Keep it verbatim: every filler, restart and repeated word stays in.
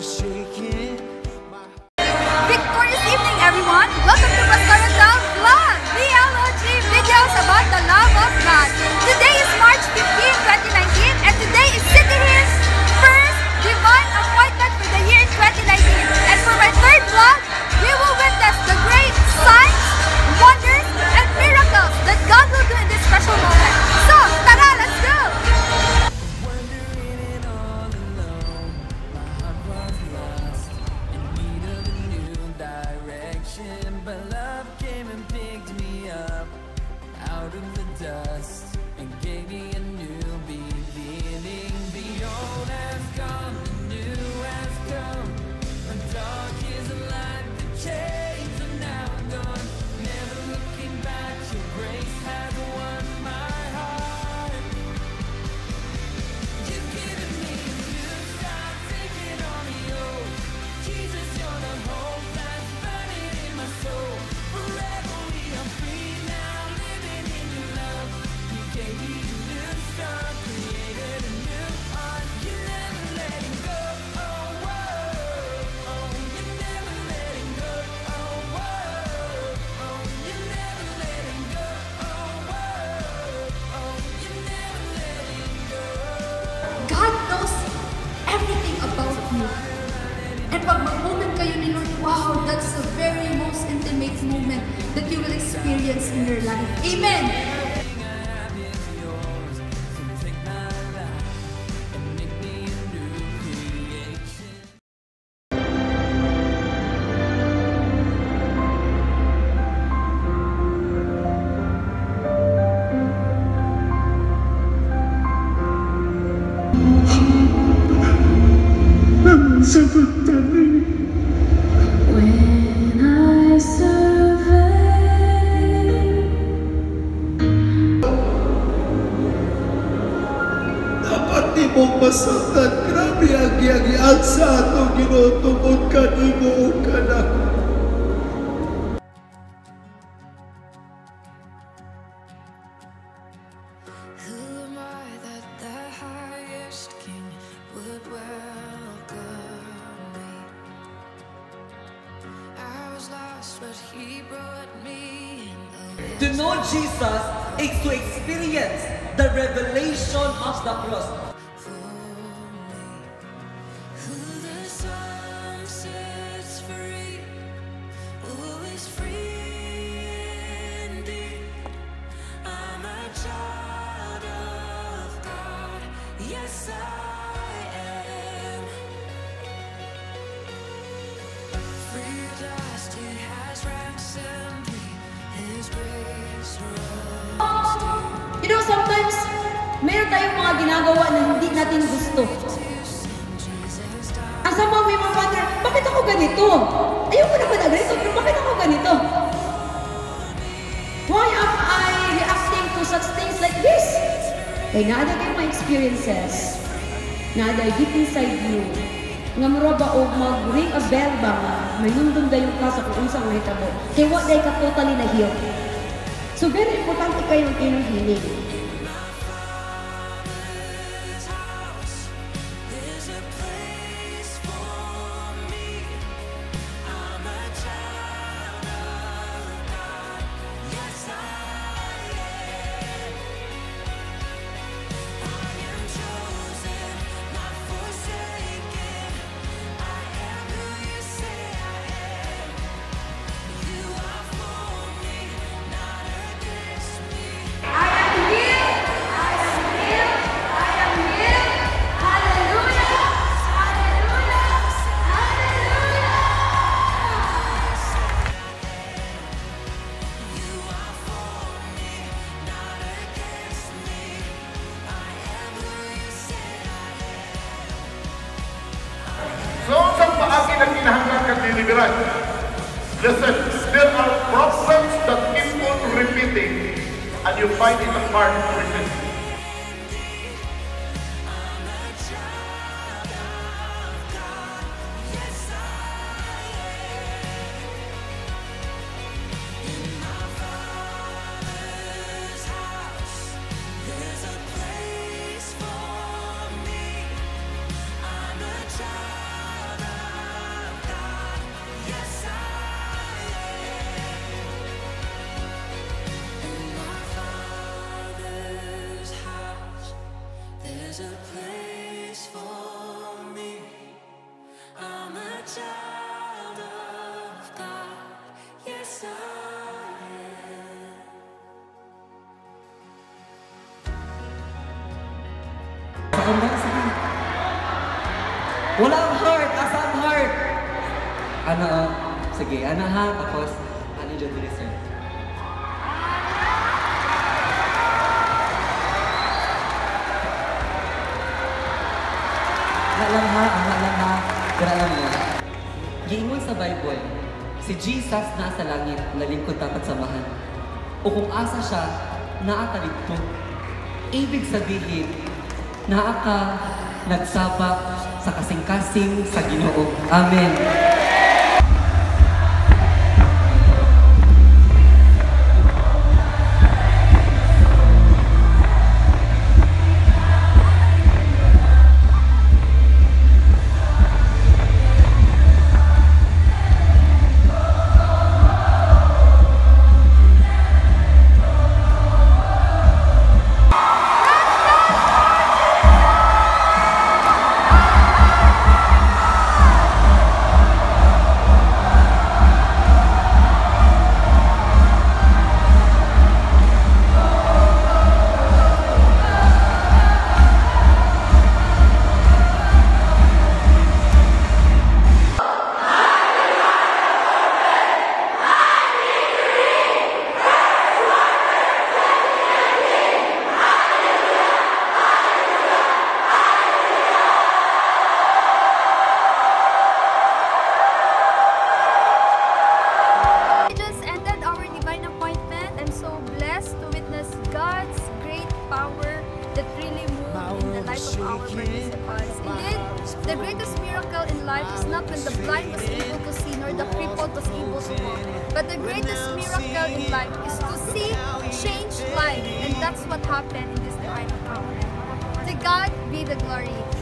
Victorious evening, everyone! Welcome to Pastora Tel vlog! V L O G videos about the love of God. Today is March fifteenth, twenty nineteen, and today is CTHIMM's first divine appointment for the year twenty nineteen. And for my third vlog, we will witness the great signs, wonders, and miracles that God will do in this special moment. So, tara, let's go! But love came and picked me up out of the dust and gave me a new beginning. The old has gone, the new has come. The dark is a light, the chains are now gone. Never looking back, your grace has won my heart. You've given me a new start, taking on the old. Jesus, you're the hope that's burning in my soul. Forever we are free now, living in your love. You gave me a new start, created a new heart. You never letting go, oh whoa, oh you never letting go, oh whoa, oh you never letting go, oh whoa, oh you never letting go. God knows everything about you. And pag mag-moment kayo ni Lord, wow, that's the very most intimate moment that you will experience in your life. Amen! When I survey, dapat di mo masaktan. Grabe ang giyagian sa ato, Ginoo, tungod kanimo ug kanako. Who am I that the highest king would welcome me? I was lost, but he brought me in. To know Jesus is to experience the revelation of the cross. For me, who the Son sets free, who is free indeed. I'm a child of God, yes I am. Free at last, He has ransomed me, His grace runs deep. you know, sometimes, meron tayong mga ginagawa na hindi natin gusto. Ang sama mo yung mga father, bakit ako ganito? Ayoko naman na ganito, pero bakit ako ganito? Why am I reacting to such things like this? Kaya naada kayo mga experiences, naada deep inside you, nga mura ba o mag-ring a bell ba nga, may nundong dayong ka sa kung unsang mahitabo, kaya wala day ka totally na-heal. So very importante kayong inner healing. There's a place for me. I'm a child of God. Yes, I am. I am chosen, not forsaken. I am who you say I am. You are for me, not against me. I am healed! I am healed! I am healed! Hallelujah! Hallelujah! Hallelujah! You are for me, not against me. I am who you say I am. So, sa paagi na kinahanglan kang diliberan. Listen, there are problems that keep on repeating and you find it hard to resist. I'm a child of God. Yes, I am. In my Father's house, there's a place for me. I'm a child of Walang heart! Asang heart? Ano, oh. Sige, ano ha? Tapos, ano dyan dito, sir? Nga lang ha, ang nga lang ha. Pero alam mo, giingon sa Bible, si Jesus na sa langit, nalingkod dapat samahan. O kung asa siya, naa ka dito. Ibig sabihin, naa ka nagsabak sa kasing-kasing sa Ginoo. Amen. The greatest miracle in life is not when the blind was able to see nor the crippled was able to walk. But the greatest miracle in life is to see changed life. And that's what happened in this divine hour. To God be the glory.